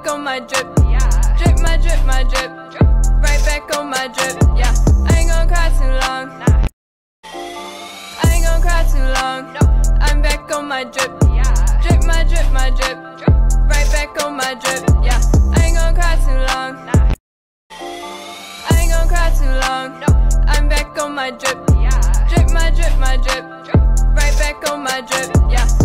on my drip. Drip, my drip, my drip. Right back on my drip, yeah. I ain't gon' cry too long. I ain't gon' cry too long. I'm back on my drip. Drip, my drip, my drip. Right back on my drip, yeah. I ain't gon' cry too long. I ain't gon' cry too long. I'm back on my drip. Drip, my drip, my drip. Right back on my drip, yeah.